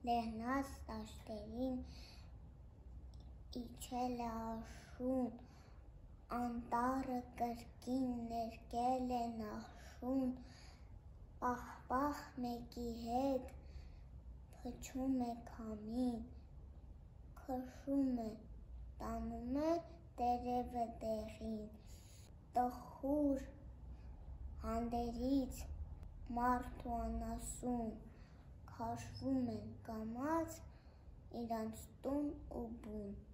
լեռնած տաշտերին, իջել է աշուն, անտառը կրկին ներկել է նախշուն, պահ մեկի հետ փչում է քամին, քշում է, տանում է տերևը տեղին, տխուր հանդերձ մարդ ու անասուն քաշվում են կամաց իրանց տուն ու բուն։